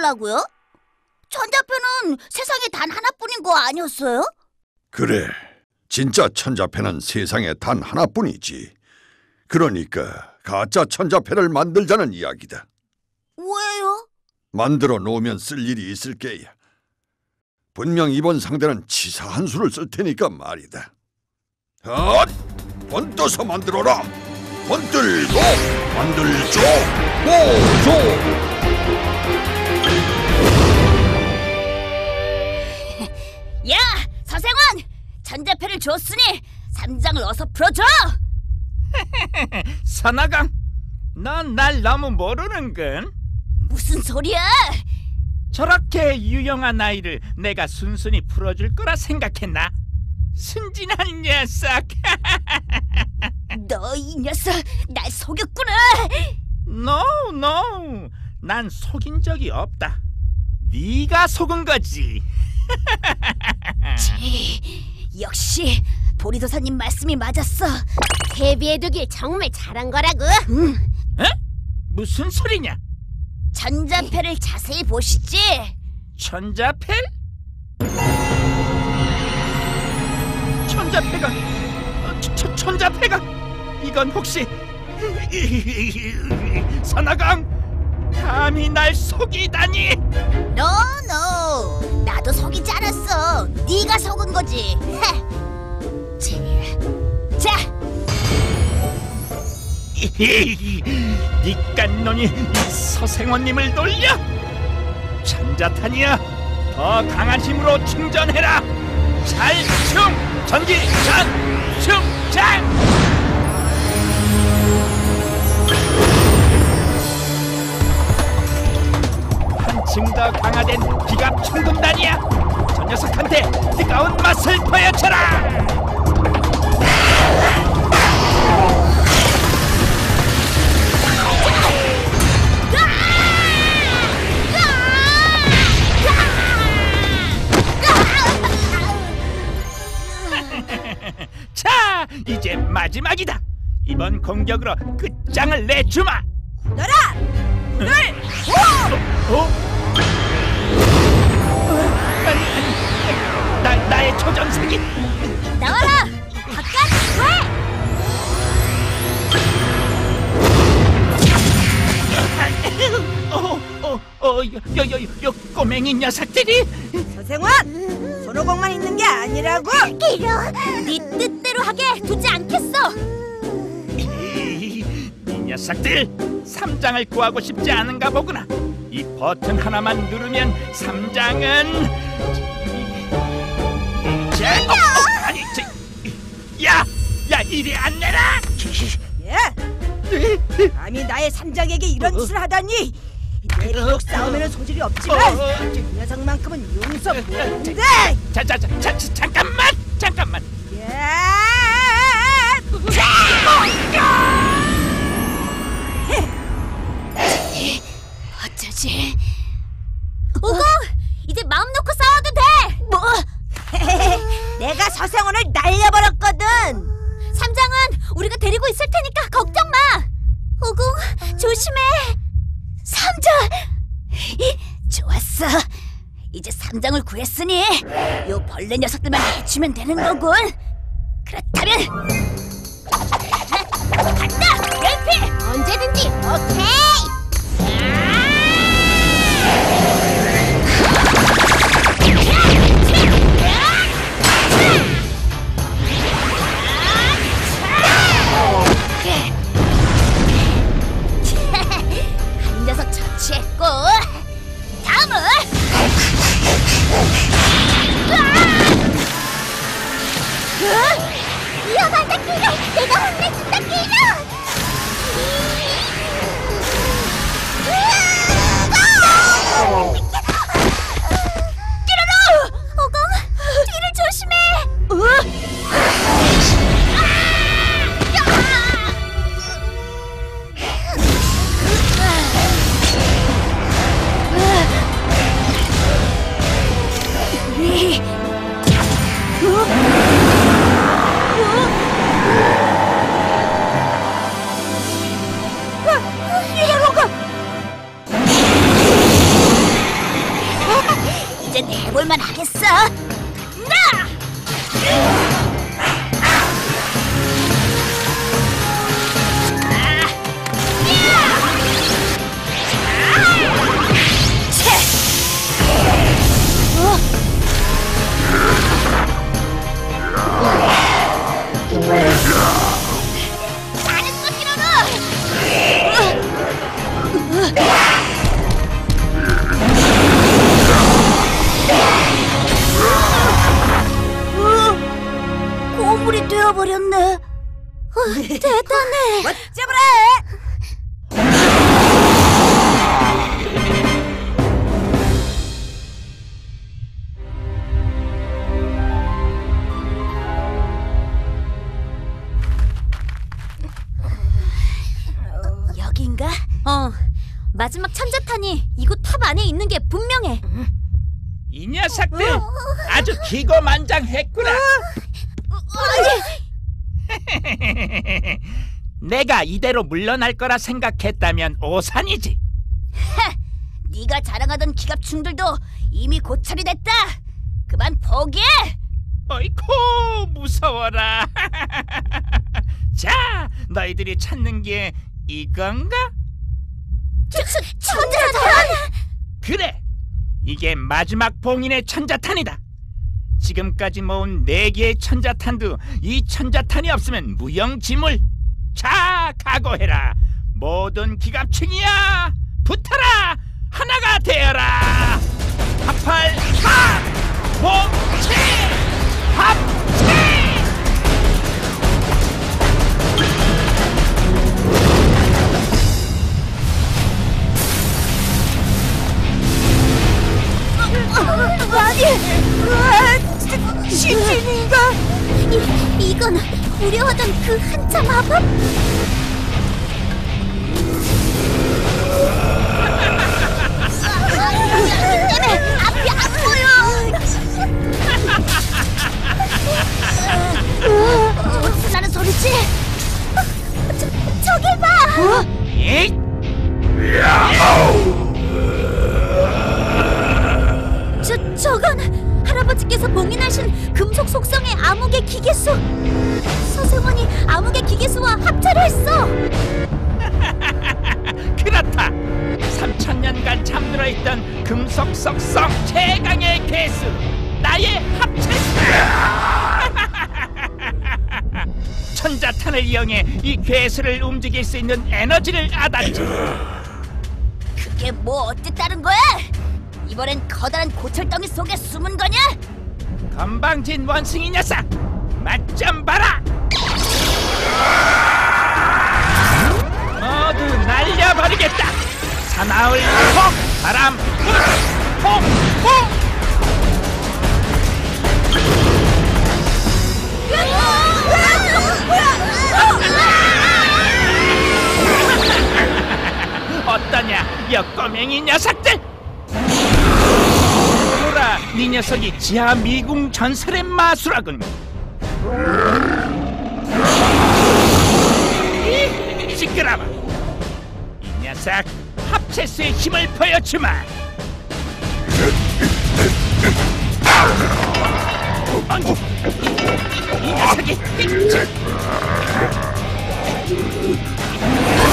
뭐라고요? 천자패는 세상에 단 하나뿐인 거 아니었어요? 그래, 진짜 천자패는 세상에 단 하나뿐이지. 그러니까 가짜 천자패를 만들자는 이야기다. 왜요? 만들어 놓으면 쓸 일이 있을 게야. 분명 이번 상대는 치사한 수를 쓸 테니까 말이다. 번 떠서 만들어라. 번들고 만들죠. 모조. 야, 서생원! 천자패를 줬으니 삼장을 어서 풀어줘! 선아강, 넌 날 너무 모르는군. 무슨 소리야? 저렇게 유용한 아이를 내가 순순히 풀어줄 거라 생각했나? 순진한 녀석. 너 이 녀석, 날 속였구나! No, 난 속인 적이 없다. 네가 속은 거지. 역시 보리도사님 말씀이 맞았어. 대비해두길 정말 잘한 거라고. 에? 무슨 소리냐? 천자패를 자세히 보시지. 천자패? 천자패가 천자패가 이건 혹시 선아강, 감히 날 속이다니? 노, 나도 속이지 않았어. 네가 속은 거지. 자, 니깐놈이 이 서생원님을 놀려? 천자탄이야, 더 강한 힘으로 충전해라. 잘충 전기 전 충전. 한층 더 강화된 기갑 충분단이야. 저 녀석한테 뜨거운 맛을 보여줘라. 자, 이제 마지막이다. 이번 공격으로 끝장을 내주마. 너라! 둘! 나의 초전색이 나와라! 바깥 요 꼬맹이 녀석들이. 서생원! 손오공만 있는 게 아니라고! 이런! 네 뜻대로 하게 두지 않겠어! 이 녀석들, 삼장을 구하고 싶지 않은가 보구나. 이 버튼 하나만 누르면 삼장은 아니, 야, 이리 안 내라! 예? 감히 나의 삼장에게 이런 짓을 하다니! 내 비록 싸우면 소질이 없지만 이 녀석만큼은 용서 못한대! 잠깐만! 어쩌지? 오공! 이제 마음 놓고 싸워도 돼! 뭐? 내가 서생원을 날려버렸거든! 삼장은 우리가 데리고 있을 테니까 걱정 마! 오공, 조심해! 삼장! 좋았어! 이제 삼장을 구했으니 요 벌레 녀석들만 해주면 되는 거군! 그렇다면 간다! 웰피! 언제든지 오케이. 한 녀석 처치했고 다음은 위험하다 키로. 내가 혼내준다 키로. 띠로로! 오공! 뒤를 조심해! 이젠 해볼만 하겠어. 나! 잘했어, 히로노. 고물이 되어버렸네. 대단해. 어쩌보래? 여긴가? 마지막 천자탄이 이곳 탑 안에 있는 게 분명해. 이 녀석들 아주 기고만장했구나. 내가 이대로 물러날 거라 생각했다면 오산이지. 네가 자랑하던 기갑충들도 이미 고철이 됐다. 그만 포기해. 어이쿠 무서워라. 자, 너희들이 찾는 게 이건가? 천자탄! 그래, 이게 마지막 봉인의 천자탄이다. 지금까지 모은 4개의 천자탄도 이 천자탄이 없으면 무용지물. 자, 각오해라. 모든 기갑충이야, 붙어라. 하나가 되어라. 합할 합! 봉체! 합체! 아니, 신진이가 이건 우려하던 그 한자 마법? 때문에 앞이 안 보여. 어디서 나는 소리지? 저길 봐. 에잇! 저건 할아버지께서 봉인하신 금속 속성의 암흑의 기계수. 서승원이 암흑의 기계수와 합체를 했어. 그렇다. 3000년간 잠들어 있던 금속 속성 최강의 괴수, 나의 합체수다. 천자탄을 이용해 이 괴수를 움직일 수 있는 에너지를 얻었지. 그게 뭐 어쨌다는 거야? 이번엔 커다란 고철덩이 속에 숨은 거냐? 건방진 원숭이 녀석, 맛 좀 봐라. 모두 날려버리겠다. 사나울 폭, 바람 폭, 폭. 어떠냐, 여 꼬맹이 녀석들. 뭐라, 네 녀석이 지하 미궁 전설의 마술하군. 시끄러워. 이 녀석, 합체수의 힘을 보여주마. 아니, 이 녀석이